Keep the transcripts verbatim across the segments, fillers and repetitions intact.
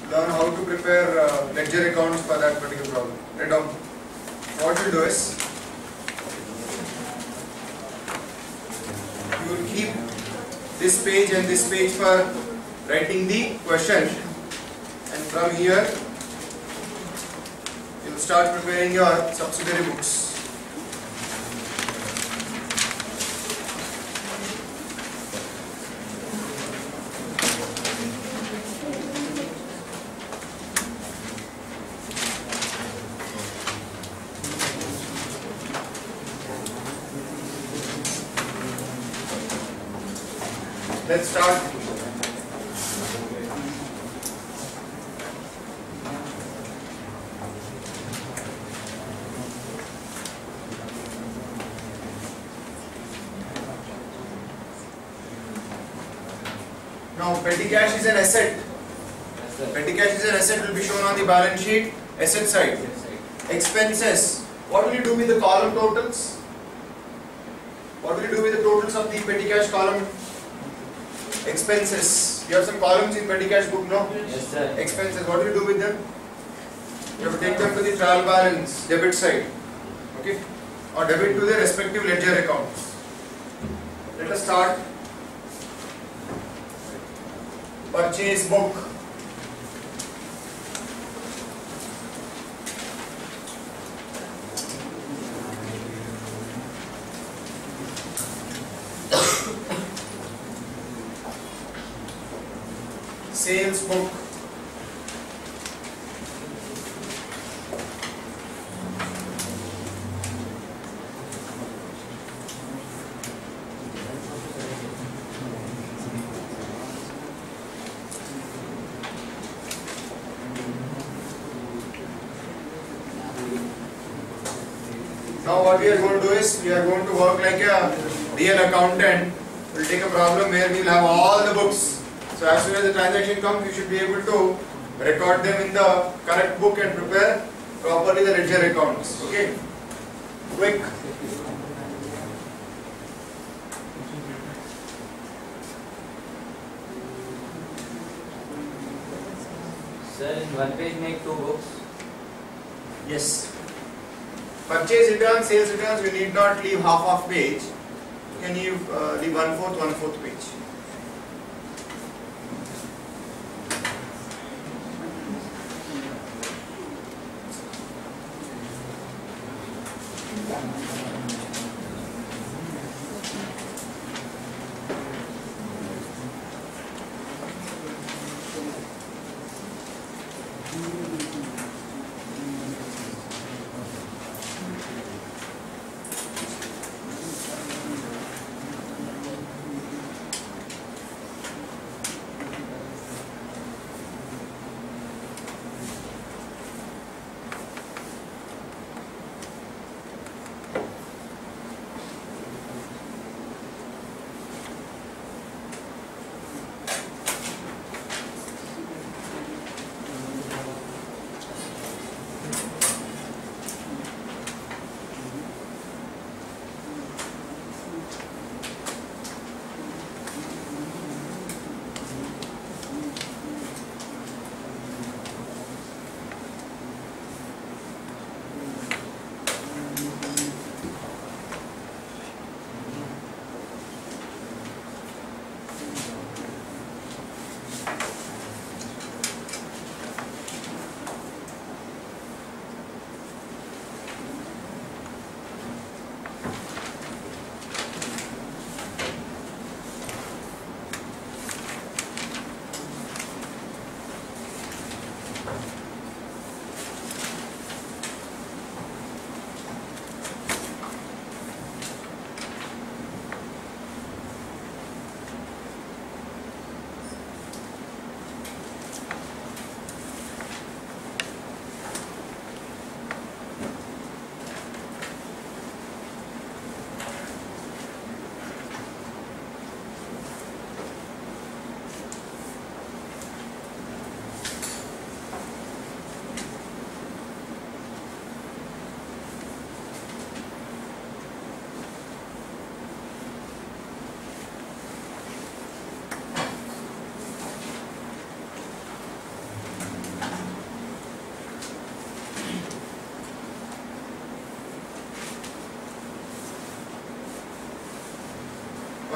learn how to prepare uh, ledger accounts for that particular problem. Write down. What you'll do is, you will keep this page and this page for writing the question, and from here you will start preparing your subsidiary books. Let's start. Now, petty cash is an asset. Petty cash is an asset, will be shown on the balance sheet, asset side. Expenses. What will you do with the column totals? What will you do with the totals of the petty cash column? Expenses. You have some columns in petty cash book, no? Yes, sir. Expenses. What do you do with them? You have to take them to the trial balance, debit side. Okay? Or debit to the respective ledger accounts. Let us start. Purchase book. Sales book. Now what we are going to do is, we are going to work like a real accountant. We will take a problem where we will have all the books. So as soon as the transaction comes, you should be able to record them in the correct book and prepare properly the ledger accounts. Okay? Quick. Sir, in one page make two books. Yes. Purchase returns, sales returns, you need not leave half of page. You can leave, uh, leave one fourth, one fourth page.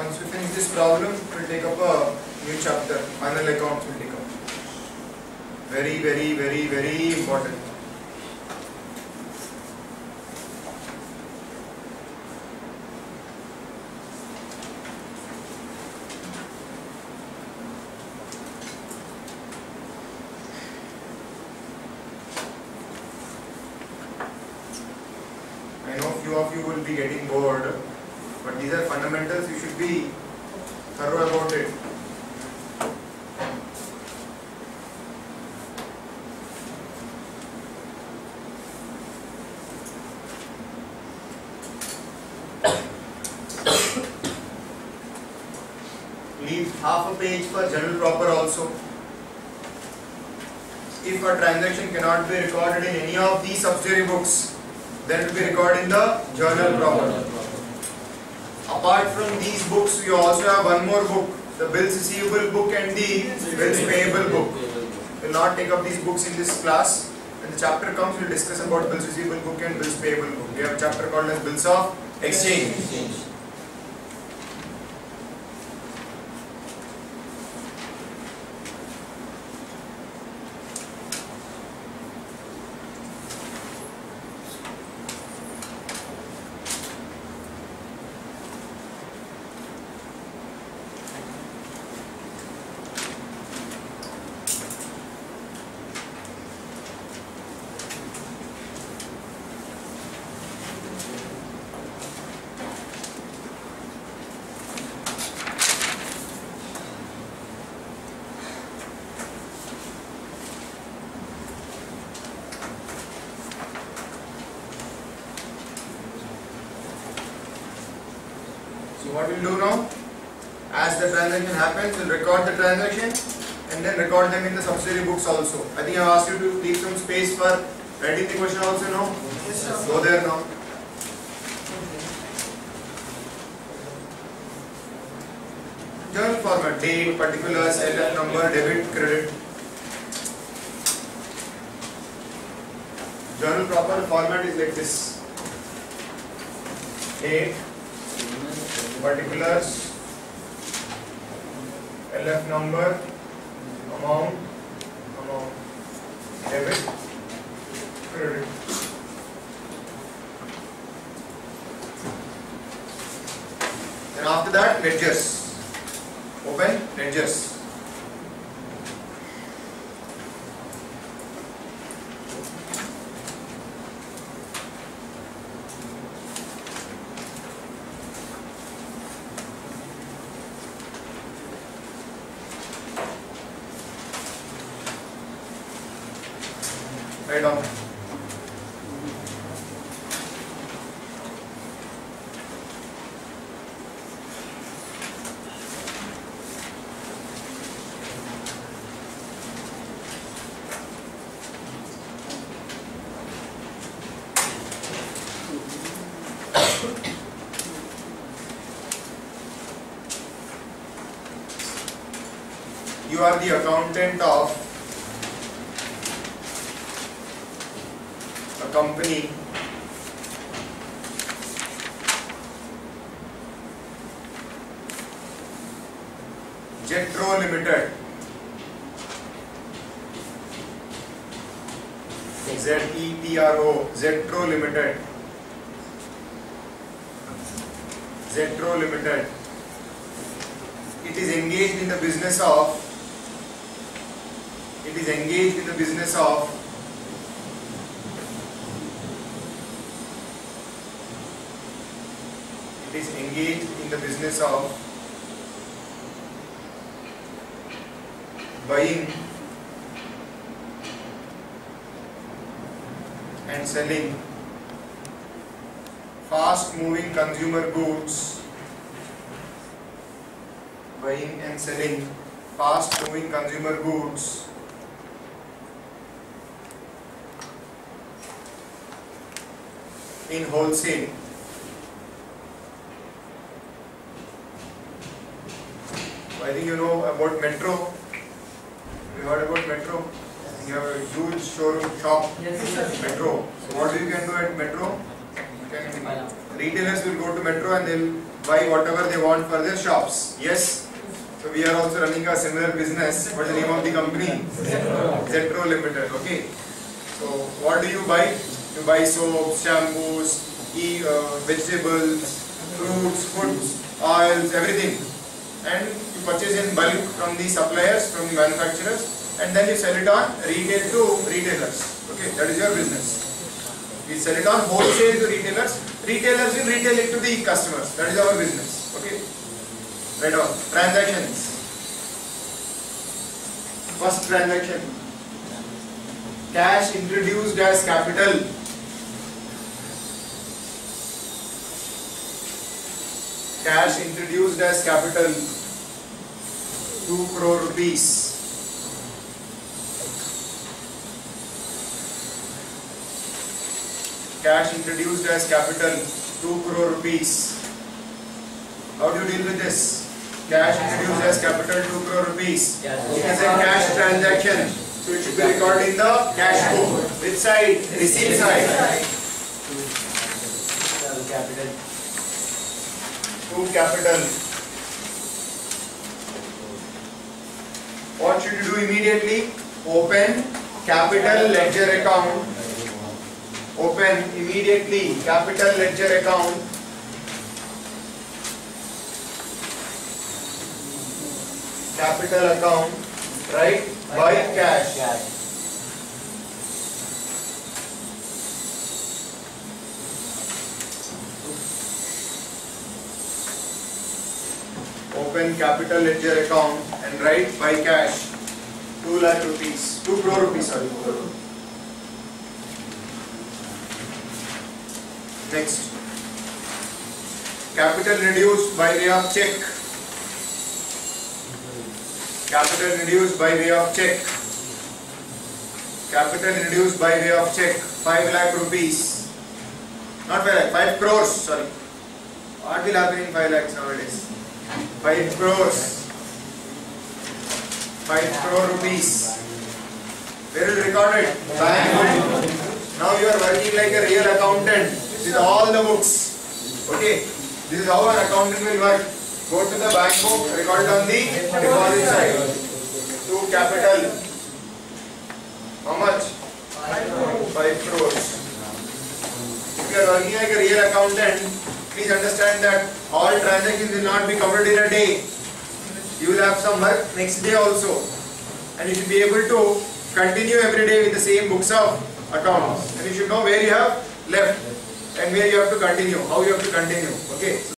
Once we finish this problem, we'll take up a new chapter. Final accounts will take up. Very, very, very, very important. I know few of you will be getting bored, but these are fundamentals. You should be thorough about it. Leave half a page for general proper also. If a transaction cannot be recorded in any of these subsidiary books, then it will be recorded in the journal proper. Apart from these books, you also have one more book, the bills receivable book and the bills payable book. We will not take up these books in this class. When the chapter comes, we will discuss about bills receivable book and bills payable book. We have a chapter called as bills of exchange. So what we will do now, as the transaction happens, we will record the transaction and then record them in the subsidiary books also. I think I have asked you to leave some space for writing the question also, no? Yes, sir. Go there now. Journal format, date, particulars, L F number, debit, credit. Journal proper format is like this. Date, particulars, L F number, amount, amount, debit, credit. Then after that, ledgers. Open ledgers. Write down. You are the accountant of a company Zetro Limited. Z E T R O, Zetro Limited. Zetro Limited. It is engaged in the business of It is engaged in the business of It is engaged in the business of buying and selling fast-moving consumer goods. Buying and selling fast-moving consumer goods in wholesale. I think you know about Metro. You heard about Metro? You have a huge showroom shop. Yes, sir. Metro. So what you can do at Metro? You can, retailers will go to Metro and they'll buy whatever they want for their shops. Yes? So we are also running a similar business. What is the name of the company? Zetro Limited. Okay. So what do you buy? You buy soaps, shampoos, e uh, vegetables, fruits, foods, oils, everything, and you purchase in bulk from the suppliers, from the manufacturers, and then you sell it on retail to retailers. Okay, that is your business. We sell it on wholesale to retailers. Retailers will retail it to the customers. That is our business. Okay, right on. Transactions. First transaction. Cash introduced as capital. Cash introduced as capital, two crore rupees. Cash introduced as capital, two crore rupees. How do you deal with this? Cash introduced as capital, two crore rupees. It is a cash transaction, so it should be recorded in the cash book. Which side? Receipt side. Capital. To capital. What should you do immediately? Open capital ledger account. Open immediately capital ledger account. Capital account, right? Buy cash. Cash. Open capital ledger account and write buy cash two lakh rupees, two crore rupees, sorry. Next, capital reduced by way of check. Capital reduced by way of check. Capital reduced by way of check, five lakh rupees. Not five lakh, five crores, sorry. What will happen in five lakhs nowadays? five crores. five crore rupees. Where is recorded? Bank. Now you are working like a real accountant with all the books. Okay. This is how an accountant will work. Go to the bank book, record on the deposit side. To capital. How much? five crores. If you are working like a real accountant, please understand that all transactions will not be covered in a day. You will have some work next day also. And you should be able to continue every day with the same books of accounts. And you should know where you have left and where you have to continue, how you have to continue. Okay.